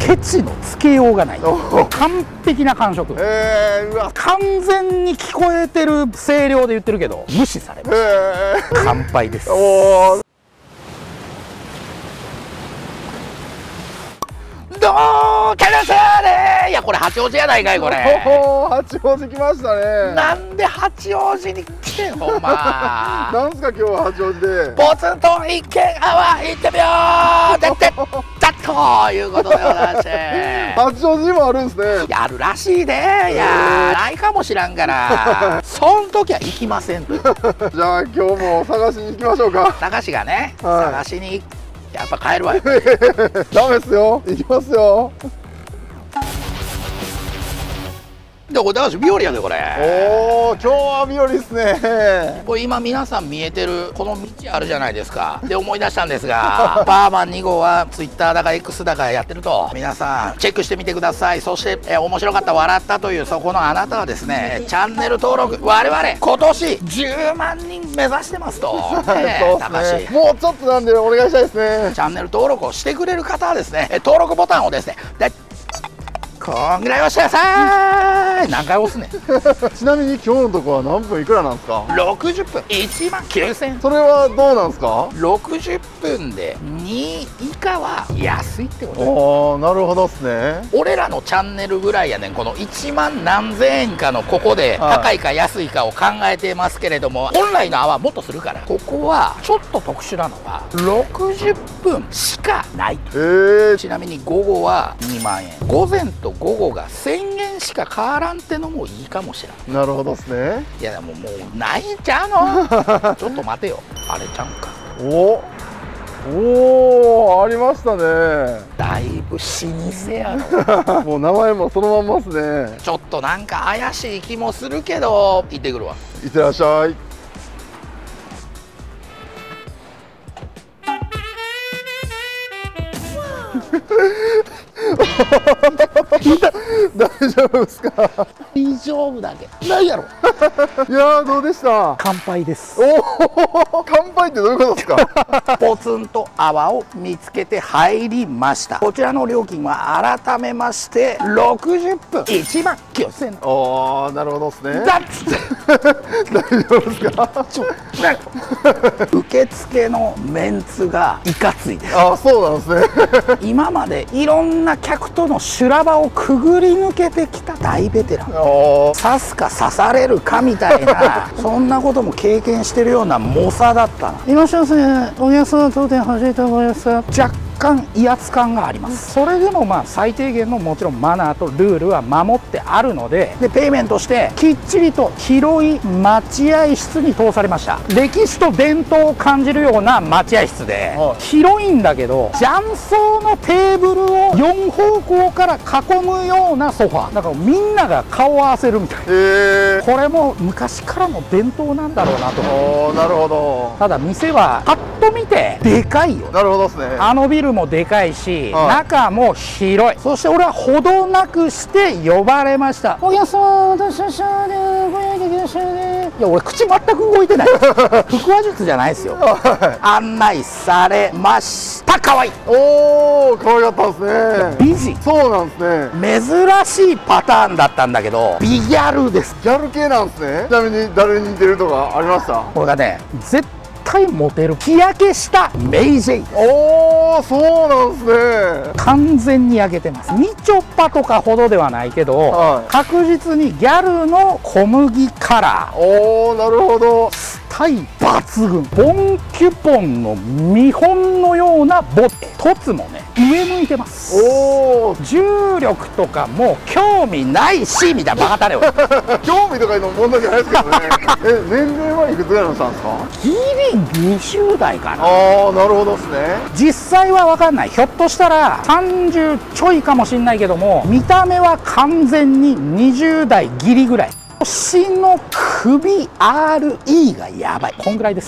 ケチのつけようがない。完璧な感触。 うわ、 完全に聞こえてる声量で言ってるけど無視されました。乾杯です。 おー、 どうもキャラさーね。いやこれ八王子やないかいこれ。 八王子来ましたね。 なんで八王子に来てんほんま。 なんすか今日は八王子で。 ポツンと一軒アワー行ってみようだってということでございまして。 八王子にもあるんですね。 やるらしいで。いやないかもしらんからそん時は行きませんと。 じゃあ今日も探しに行きましょうか。 探しがね、 はい探しにやっぱ帰るわよ。 ダメっすよ。行きますよ。 でこれ高橋日和やでこれ。 おお、今日は日和ですね。 これ今皆さん見えてるこの道あるじゃないですか。で思い出したんですがバーマン2号はツイッターだか X だかやってると皆さんチェックしてみてください。そして面白かった笑ったというそこのあなたはですねチャンネル登録我々今年10万人目指してますと。 そうですね。もうちょっとなんでお願いしたいですね。 チャンネル登録をしてくれる方はですね登録ボタンをですねでこんぐらい押してください。何回押すねん。 ちなみに今日のとこは何分いくらなんですか。 60分1万9000。 それはどうなんですか。 60分で2以下は安いってことだ。 おお、なるほどっすね。 俺らのチャンネルぐらいやねん。この1万何千円かのここで高いか安いかを考えてますけれども、本来の泡はもっとするから、ここはちょっと特殊なのは60分しかないと。ちなみに午後は2万円、午前と午後が1000円しか変わらんってのもいいかもしれん。 なるほどっすね。 いやでももうないんちゃうの。ちょっと待てよ、あれちゃうんか。 おお、ありましたね。 だいぶ老舗やろ。 もう名前もそのまんまっすね。 ちょっとなんか怪しい気もするけど行ってくるわ。 いってらっしゃい。大丈夫ですか。 大丈夫だけないやろ。 いやー、どうでした。 乾杯です。 おお、乾杯ってどういうことですか。 ポツンと泡を見つけて入りました。こちらの料金は改めまして60分1万9000円。 ああ、なるほどですね。 だっつって大丈夫ですか。 受付のメンツがいかついです。 ああ、そうなんですね。 今までいろんな客との修羅場をくぐり抜けてきた大ベテラン。刺すか刺されるかみたいなそんなことも経験してるような猛者だったな。いらっしゃいませ。お客様当店始めてもらいます。若干威圧感があります。それでもまあ最低限のもちろんマナーとルールは守ってあるので、ペイメントしてきっちりと広い待合室に通されました。歴史と伝統を感じるような待合室で、広いんだけど雀荘のテーブルを4方向から囲むようなソファーだからみんなが顔を合わせるみたいな。これも昔からの伝統なんだろうなと思う。 なるほど。 ただ店はパッと見てでかいよ。 なるほどですね。 あのビルもでかいし、中も広い。そして俺はほどなくして呼ばれました。お客様、私はご用意できましたね。いや俺口全く動いてない。腹話術じゃないですよ。案内されました。可愛い。 おお、可愛かったですね。 美人。 そうなんですね。 珍しいパターンだったんだけどビギャルです。 ギャル系なんですね。ちなみに誰に似てるとかありました。 これがね絶対モテる日焼けしたメイジェイ。 おお、そうなんですね。 完全に焼けてます。みちょぱとかほどではないけど、確実にギャルの小麦カラー。 おお、なるほど。 スタイ抜群。ボンキュポンの見本のようなボテ。トツもね上向いてます。おお、重力とかもう興味ないしみたいなバカタレを興味とかいうの問題じゃないですけどね。年齢はいくつぐらいの人なんですか。 ギリ20代かな。 ああ、なるほどですね。 実際は分かんない。ひょっとしたら30ちょいかもしんないけども見た目は完全に20代ギリぐらい。腰の首 RE がやばい。こんぐらいです。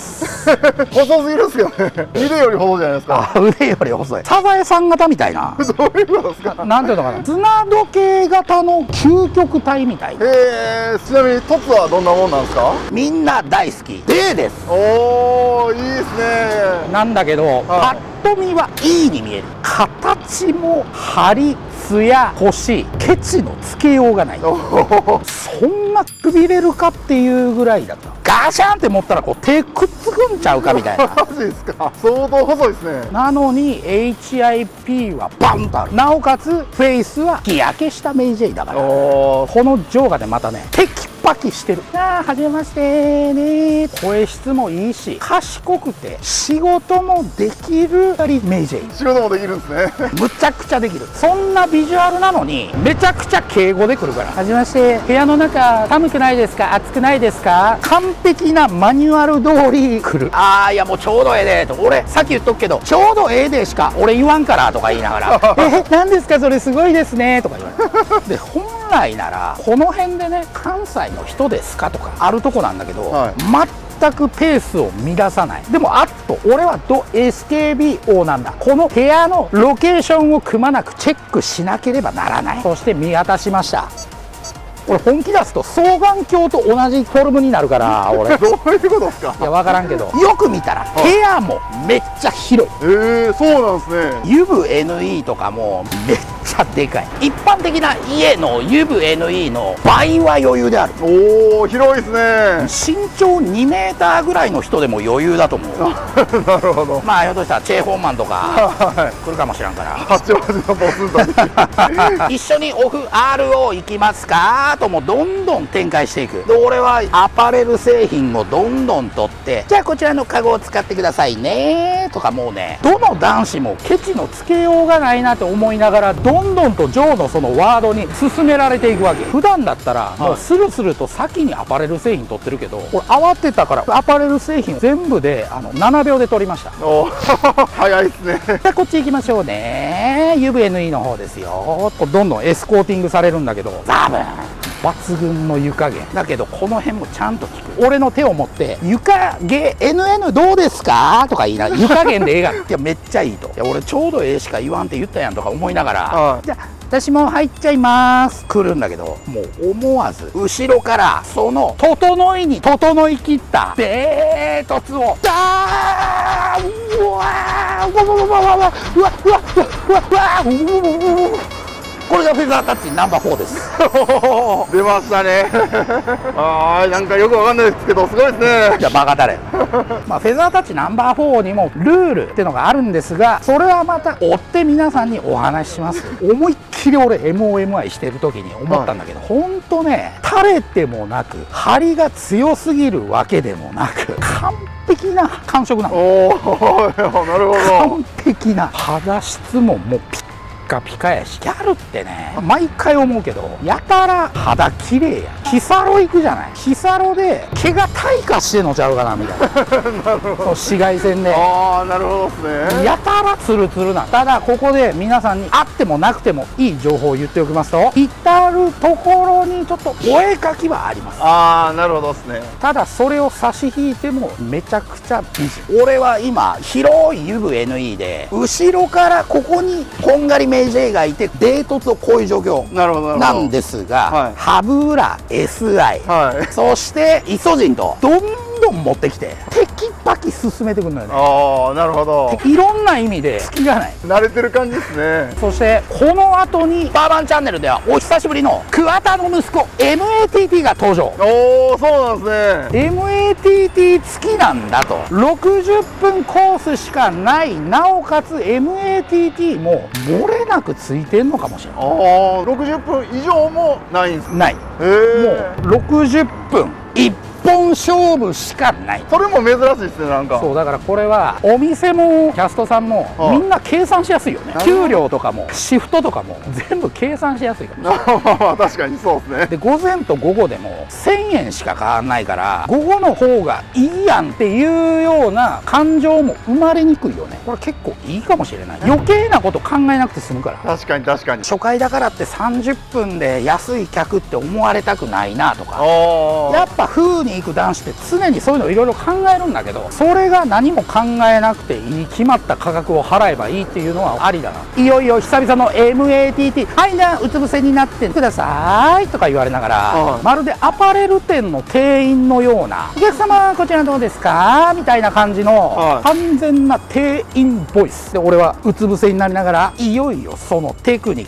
細すぎるっすよね。腕より細じゃないですか。 腕より細い。サザエさん型みたいな。 どういうことですか。 なんていうのかな、砂時計型の究極体みたいな。 ちなみにトツはどんなもんなんですか。 みんな大好き D です。 おお、いいですね。 なんだけど、パッと見はいいに見える。形も張り艶、コシ、ケチのつけようがない。そんなくびれるかっていうぐらいだった。ガシャンって持ったらこう手くっつくんちゃうかみたいな。 マジですか。相当細いですね。 なのに HIP はバンとある。なおかつフェイスは日焼けしたメイジェイだから、このジョーがねまたねテキパキしてる。はじめましてね。声質もいいし賢くて仕事もできるメイジェイ。 仕事もできるんですね。 むちゃくちゃできる。そんなビジュアルなのにめちゃくちゃ敬語で来るから。はじめまして。部屋の中寒くないですか、暑くないですか。完璧なマニュアル通り来る。いやもうちょうどええでと。俺さっき言っとくけどちょうどええでしか俺言わんからとか言いながら何ですかそれすごいですねとか言われてで本来ならこの辺でね関西の人ですかとかあるとこなんだけど、全くペースを乱さない。でもあと俺はSKB なんだ。この部屋のロケーションをくまなくチェックしなければならない。そして見渡しました。俺本気出すと双眼鏡と同じフォルムになるから俺どういうことですか。 いや分からんけどよく見たら部屋もめっちゃ広い。 そうなんですね。 ユブ NE とかもめっちゃでかい。一般的な家のユブ NE の倍は余裕である。 おお広いですね。 身長2メーターぐらいの人でも余裕だと思う。 なるほど。 まあひょっとしたらチェーホーマンとか来るかもしれんから八王子のボスンと一緒にオフ RO 行きますかともどんどん展開していく。で俺はアパレル製品をどんどん取ってじゃあこちらのカゴを使ってくださいねとかもうねどの男子もケチのつけようがないなと思いながらどんどんとジョーのそのワードに進められていくわけ。普段だったらもうスルスルと先にアパレル製品取ってるけど俺慌てたからアパレル製品全部で7秒で取りました。 早いですね。 じゃあこっち行きましょうね。UVNE の方ですよ。どんどんエスコーティングされるんだけどザブン抜群の湯加減だけどこの辺もちゃんと効く。俺の手を持って「湯加減 NN どうですか?」とか言いながら「湯加減でええが」いやめっちゃいいと。いや俺ちょうどええしか言わんって言ったやんとか思いながらじゃあ私も入っちゃいます来るんだけどもう思わず後ろからその整いに整いきったデートツをダーうわーうわうわうわうわうわうわうわうわうわこれがフェザータッチナンバー4です。 出ましたね。なんかよくわかんないですけどすごいですね。 じゃあバカだれ。まあフェザータッチナンバー4にもルールっていうのがあるんですがそれはまた追って皆さんにお話しします。思いっきり俺 MOMI してる時に思ったんだけど、ほんとね垂れてもなく張りが強すぎるわけでもなく完璧な感触なの。 なるほど。 完璧な肌質ももうピッカピカやしギャルってね毎回思うけどやたら肌綺麗やん。ヒサロ行くじゃない。ヒサロで毛が退化してんのちゃうかなみたいななるほど。紫外線でなるほどですね。 やたらツルツルな。ただここで皆さんにあってもなくてもいい情報を言っておきますと至る所にちょっとお絵描きはあります。 なるほどですね。 ただそれを差し引いてもめちゃくちゃ美人。俺は今広いユブ NE で後ろからここにこんがりメイジェイがいてデートツをこういう状況なんですがハブラ SI、そしてイソジンとどんどん持ってきてテキパキ進めてくるのよね。 なるほど。 いろんな意味で隙がない。 慣れてる感じですね。 そしてこの後にバーバンチャンネルではお久しぶりの桑田の息子 MATT が登場。 そうなんですね。 MATT 付きなんだと。60分コースしかないなおかつ MATT も漏れなくついてんのかもしれない。 60分以上もないんですか。 ない。もう60分一本勝負しかない。 それも珍しいですね。なんかそうだからこれはお店もキャストさんもみんな計算しやすいよね。給料とかもシフトとかも全部計算しやすいかもしれない確かにそうですね。 で午前と午後でも1000円しか変わらないから午後の方がいいやんっていうような感情も生まれにくいよね。これ結構いいかもしれない。余計なこと考えなくて済むから。 確かに確かに。 初回だからって30分で安い客って思われたくないなとかやっぱ風に行く男子って常にそういうのいろいろ考えるんだけどそれが何も考えなくていい決まった価格を払えばいいっていうのはありだな。いよいよ久々の MATT はいなうつ伏せになってくださいとか言われながらまるでアパレル店の店員のようなお客様こちらどうですかみたいな感じの完全な店員ボイスで俺はうつ伏せになりながらいよいよそのテクニックを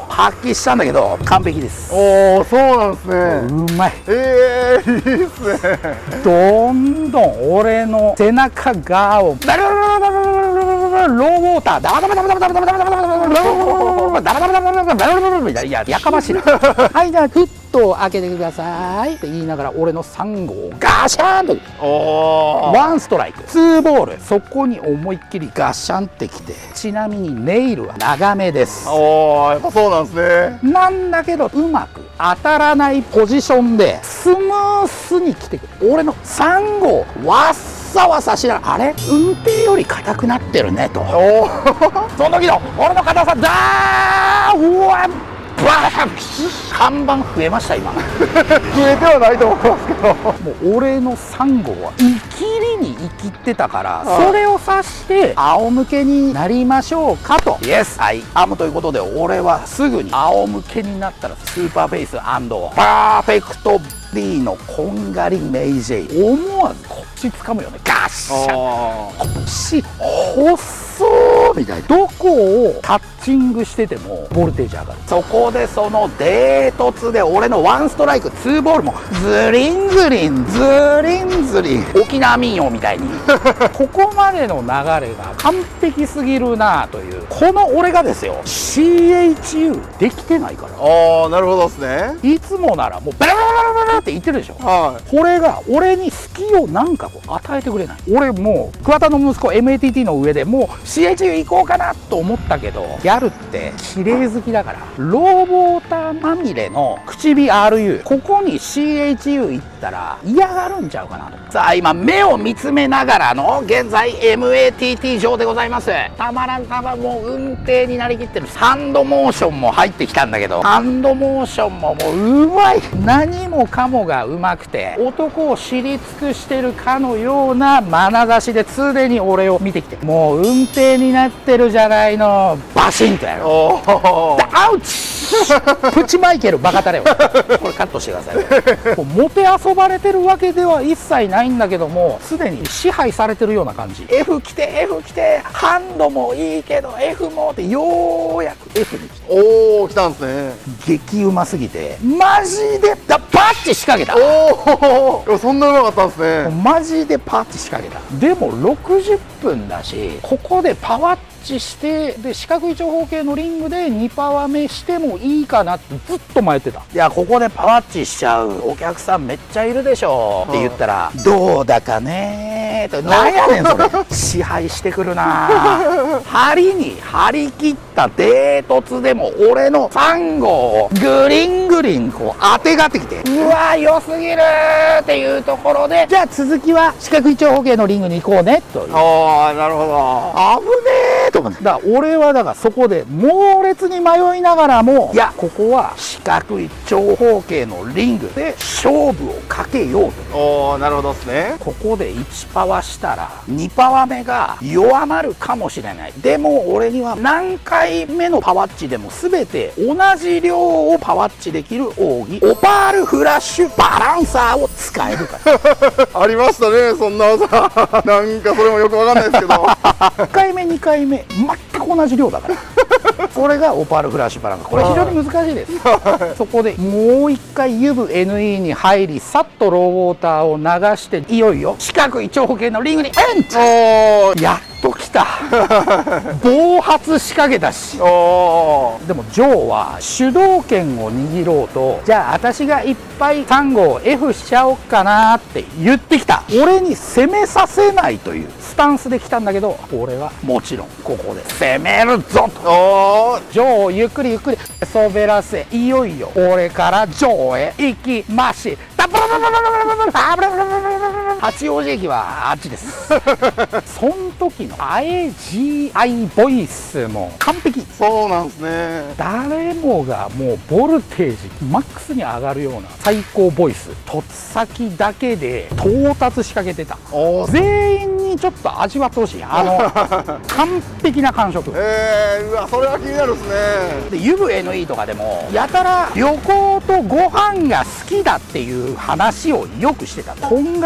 発揮したんだけど完璧です。 おお、そうなんですね。 うまい。 いいっすね。 どんどん俺の背中側をダラダラダラダラダラダラローウォーターダバダバダバダバダバダバダバダバダバダバダバダバダバダバダ、いや、やかましいな。はい、じゃあフットを開けてくださいって言いながら俺の3号をガシャーンと、ワンストライク2ボール、そこに思いっきりガシャンってきて、ちなみにネイルは長めです。 おー、やっぱそうなんですね。 なんだけどうまく当たらないポジションでスムースに来てくる。俺の3号わっさわさしながら、あれ運転より硬くなってるねと。その時の俺の硬さだー、うわっ看板増えました今。増えてはないと思いますけど、 もう俺の3号は生きりに生きってたから、それを指して仰向けになりましょうかと。イエス、はい、アムということで、俺はすぐに仰向けになったらスーパーフェイス&パーフェクト B のこんがりメイジェイ、思わず腰つかむよね。ガッシャン、腰細ーみたいな。どこをタッチングしててもボルテージ上がる。そこでそのデートツで俺のワンストライク2ボールもズリンズリンズリンズリン、沖縄民謡みたいにここまでの流れが完璧すぎるなという。この俺がですよ CHU できてないから。 ああ、なるほどですね。 いつもならもうバラバラバラバラって言ってるでしょ。 はい。 これが俺に隙をなんかこう与えてくれない。俺もう桑田の息子 MATT の上でもう CHU 行こうかなと思ったけど、ギャルって綺麗好きだからローボーターまみれの口火 RU、 ここに CHU 行ったら嫌がるんちゃうかなと。さあ今目を見つめながらの現在 MATT 上でございます。たまらん、もう運転になりきってる。ハンドモーションも入ってきたんだけど、ハンドモーションももううまい。何もかもがうまくて、男を知り尽くしてるかのような眼差しで常に俺を見てきて、もう運転になってるじゃないの、バシンとやる。アウチプチマイケルバカタレをこれカットしてください。こうもてあそばれてるわけでは一切ないんだけども、すでに支配されてるような感じ。 F 来て F 来て、ハンドもいいけど F もって、ようやく F に来て、 おお、来たんですね。 激うますぎてマジでパッチ仕掛けた。 おお、そんなうまかったんですね。 マジでパッチ仕掛けた。でも60分だし、ここでパワッチして、で四角い長方形のリングで2パワ目してもいいかなってずっと迷ってた。いや、ここでパワッチしちゃうお客さんめっちゃいるでしょって言ったら、どうだかねーと、なんやねんそれ支配してくるな。張に張り切ったデートツでも俺の3号をグリングリンこう当てがってきて、うわ良すぎるっていうところで、じゃあ続きは四角い長方形のリングに行こうねという。 ああ、なるほど。 危ねえと思って。だから俺はだからそこで猛烈に迷いながらも、いやここは四角い長方形のリングで勝負をかけようと。 おお、なるほどですね。 ここで1パワしたら2パワ目が弱まるかもしれない。でも俺には何回目のパワッチでも全て同じ量をパワッチできる奥義、オパールフラッシュバランサーを使えるからありましたね、そんな技なんかそれもよくわかんないですけど 1回目2回目全く同じ量だからこれがオパールフラッシュバランサー。これ非常に難しいですそこでもう一回ユブ NE に入り、さっとローウォーターを流して、いよいよ四角い長方形のリングにエント。やっと来た暴発仕掛けたし。でもジョーは主導権を握ろうと、じゃあ私がいっぱい3号 F しちゃおっかなって言ってきた。俺に攻めさせないというスタンスで来たんだけど、俺はもちろんここで攻めるぞと。ジョーをゆっくりゆっくり滑らせ、いよいよ俺からジョーへ行きました。八王子駅はあっちですそん時のAGI ボイスも完璧。 そうなんですね。 誰もがもうボルテージマックスに上がるような最高ボイス、突先だけで到達しかけてた。全員にちょっと味わってほしい完璧な感触。 うわ、それは気になるですね。 でユブ NE とかでもやたら旅行とご飯が好きだっていう話をよくしてた。こんがり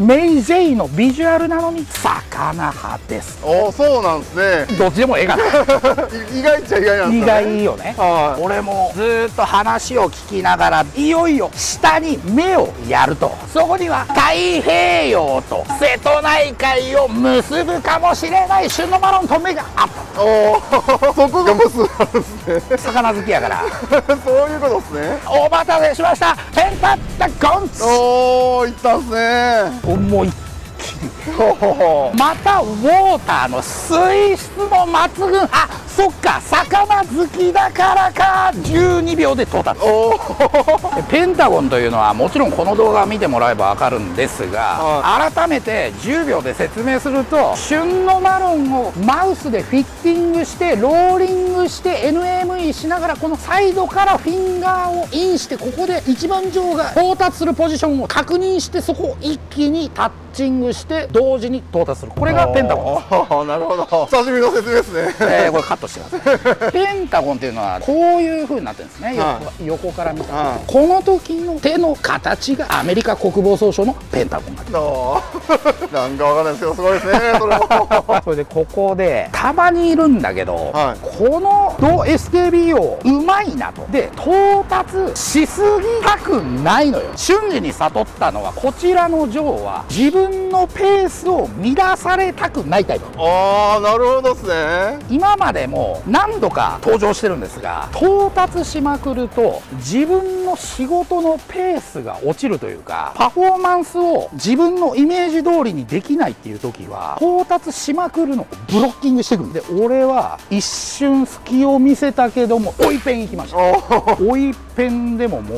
メイ・ジェイのビジュアルなのに魚派です。 お、そうなんですね。 どっちでもええかな意外っちゃ意外なんですね。 意外よね。俺もずーっと話を聞きながら、いよいよ下に目をやると、そこには太平洋と瀬戸内海を結ぶかもしれない旬のマロンと目があった。 おお、そこが結ばるんですね。 魚好きやからそういうことですね。 お待たせしました、ペンタゴンツ。 おお、いったんすね。 思いっきりまたウォーターの水質も抜群。あ、そっか、魚好きだからか。12秒で到達。ペンタゴンというのはもちろんこの動画を見てもらえばわかるんですが、改めて10秒で説明すると、旬のマロンをマウスでフィッティングしてローリングして NME しながら、このサイドからフィンガーをインして、ここで一番上が到達するポジションを確認して、そこを一気にタッチングして同時に到達する。これがペンタゴン。 なるほど、久しぶりの説明ですね。 これカットしてくださいペンタゴンっていうのはこういう風になってるんですね、横から見たら。この時の手の形がアメリカ国防総省のペンタゴンなんかわかんないですけど、すごいですね、それもそれでここでたまにいるんだけど、このド SKBO うまいなと。で、到達しすぎたくないのよ。瞬時に悟ったのは、こちらのジョーは自分のペースを乱されたくないタイプ。 ああ、なるほどですね。 今までも何度か登場してるんですが、到達しまくると自分の仕事のペースが落ちるというか、パフォーマンスを自分のイメージ通りにできないっていう時は、到達しまくるのをブロッキングしてくるんで、俺は一瞬隙を見せたけども追いペン行きました。追いペンでももう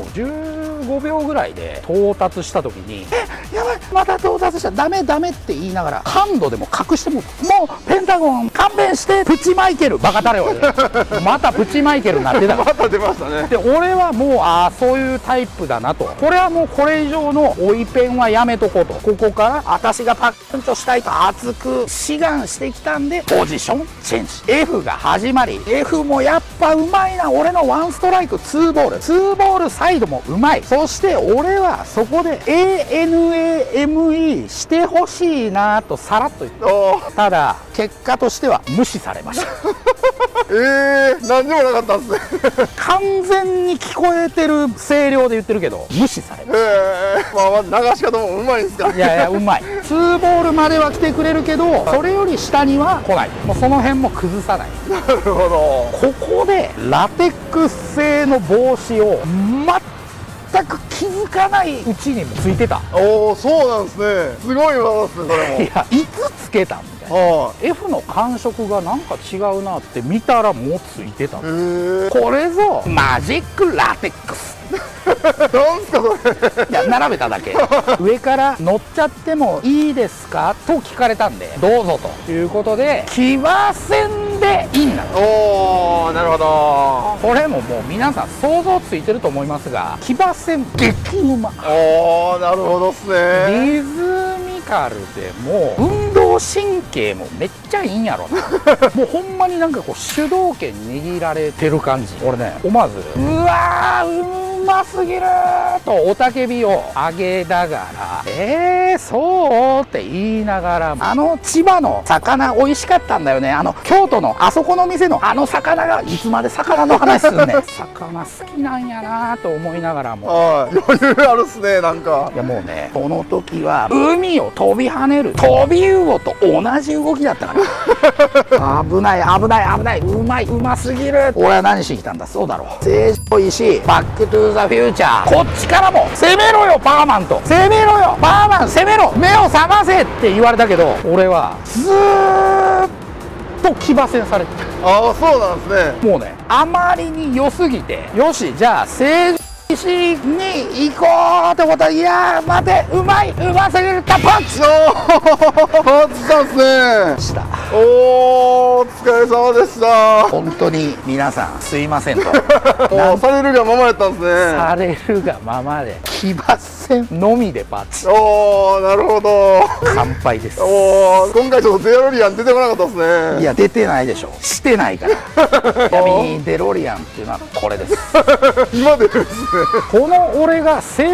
15秒ぐらいで到達した時に、やばい、また到達した、ダメダメって言いながらハンドでも隠してもうペンタゴン勘弁して、プチマイケルバカタレをまたプチマイケルになってたまた出ましたね。 で、俺はもうそういうタイプだなと。これはもうこれ以上の追いペンはやめとこうと。ここから私がパックンとしたいと熱く志願してきたんで、ポジションチェンジ。 F が始まり、 F もやっぱうまいな。俺のワンストライク2ボールサイドもうまい。そして俺はそこで ANAME してほしいなとさらっと言った。ただ結果としては無視されました何でもなかったんですね完全に聞こえてる声量で言ってるけど無視されました。 まあ流し方もうまいんですか。 いやいや、うまい。2ボールまでは来てくれるけど、それより下には来ない。もうその辺も崩さない。 なるほど。 ここでラテックス製の帽子を全く気づかないうちにもついてた。 おお、そうなんですね。すごい技ですね、それも。 いや、いつつけたみたいな。F の感触がなんか違うなって見たらもうついてた。これぞマジックラテックスなんすかそれ。 いや、並べただけ上から乗っちゃってもいいですかと聞かれたんで、どうぞということで騎馬戦でインなの。 おー、なるほど。 これももう皆さん想像ついてると思いますが、騎馬戦激うま。 おー、なるほどっすね。 リズミカルでも運動神経もめっちゃいいんやろなもうほんまになんかこう主導権握られてる感じ。俺ね、思わずうわーうますぎると雄たけびを上げながら、そうって言いながら、千葉の魚美味しかったんだよね。京都のあそこの店の魚が、いつまで魚の話すんねん魚好きなんやなと思いながらも、 余裕あるっすね、なんか。 いやもうね、この時は海を飛び跳ねる飛び魚と同じ動きだったから危ない危ない危ない、うまいうますぎる。俺は何してきたんだ。そうだろう、成城石井バックトゥーザフューチャー、こっちからも攻めろよパーマンと、攻めろよパーマン攻めろ、目を覚ませって言われたけど、俺はずーっと騎馬戦されてた。 ああ、そうなんですね。 もうね、あまりに良すぎて、よしじゃあ成城石井に行こうってことは、いやー待て、うますぎる、パンチパンチしたんすね。おー、お疲れ様でした。 本当に皆さんすいませんとされるがままやったんですね。 されるがままで騎馬戦のみでパンチ。 おー、なるほど。 乾杯です。 おー、今回ちょっとデロリアン出てこなかったですね。 いや、出てないでしょ、してないから闇デロリアンっていうのはこれです今出るんですね。 この俺が成城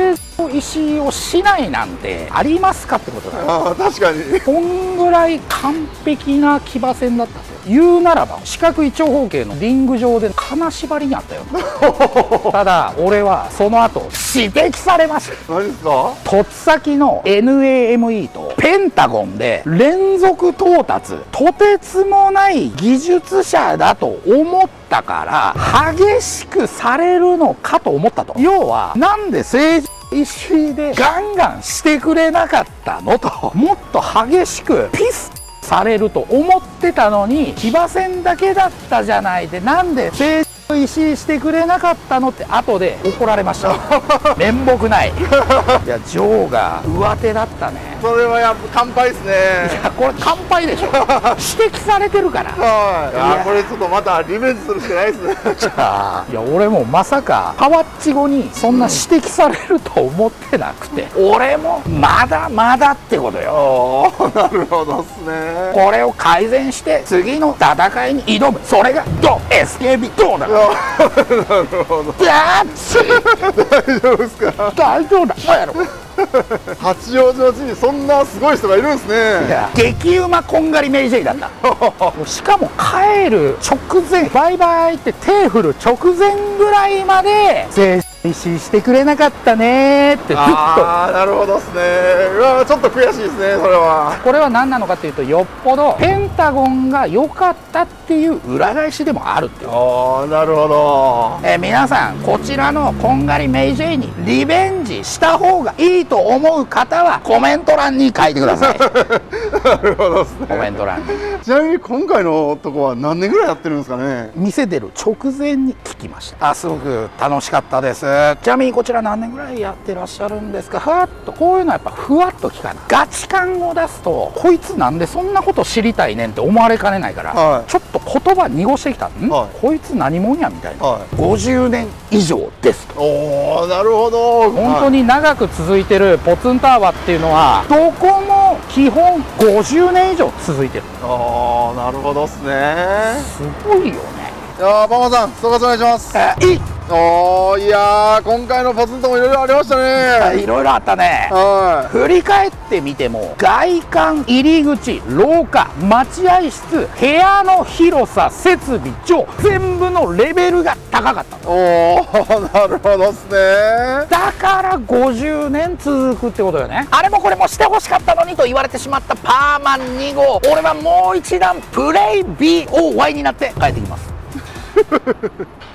石井をしないなんてありますかってことだよ。 ああ、確かに。 こんぐらい完璧な騎馬戦だったんですよ。言うならば四角い長方形のリング上で金縛りにあったよ。ただ俺はその後指摘されました。 何ですか？ 突先の NAME とペンタゴンで連続到達、とてつもない技術者だと思ったから激しくされるのかと思ったと。要はなんで政治石井でガンガンしてくれなかったのと、もっと激しくピスされると思ってたのに騎馬戦だけだったじゃないで、なんで政治石井してくれなかったのって後で怒られました。面目ない。いやジョーが上手だったね。 それはやっぱ乾杯ですね。 いやこれ乾杯でしょ。指摘されてるから。 はい。いやこれちょっとまたリベンジするしかないですね。 いや俺もまさかパワッチ後にそんな指摘されると思ってなくて、俺もまだまだってことよ。 なるほどっすね。 これを改善して次の戦いに挑む。それがド SKB ドだから。 なるほど。 大丈夫ですか？大丈夫だ。そうやろ。 八王子の地にそんなすごい人がいるんですね。 いや激うまこんがりメイジェイだった。しかも帰る直前、バイバイって手振る直前ぐらいまで石井してくれなかったねってずっと。 ああ、なるほどっすね。うわ、ちょっと悔しいですね、それは。 これは何なのかというと、よっぽどペンタゴンが良かったっていう裏返しでもあるっていう。 ああ、なるほど。 皆さんこちらのこんがりメイジェイにリベンジした方がいいと思う方はコメント欄に書いてください。 なるほどっすね。 コメント欄に。 ちなみに今回のとこは何年ぐらいやってるんですかね。 店出る直前に聞きました。すごく楽しかったです。ちなみにこちら何年ぐらいやってらっしゃるんですか？ふわっとこういうのはやっぱふわっと聞かない。ガチ感を出すとこいつなんでそんなこと知りたいねんって思われかねないから、 はい、 ちょっと言葉濁してきた。 はい、 こいつ何者やみたいな、 はい、 50年以上ですと。 おー、なるほど。 本当に長く続いてるポツンとアワっていうのはどこも基本50年以上続いてる。 ああ、なるほどっすね。 すごいよね。 いやー、パンマさん総括お願いします。 いい。 おー、いやー、今回のポツンともいろいろありましたね。 いろいろあったね。振り返ってみても外観、入り口、廊下、待合室、部屋の広さ、設備上全部のレベルが高かった。 おー、なるほどっすね。 だから50年続くってことよね。あれもこれもしてほしかったのにと言われてしまったパーマン2号、俺はもう一段プレイ BOY になって帰ってきます。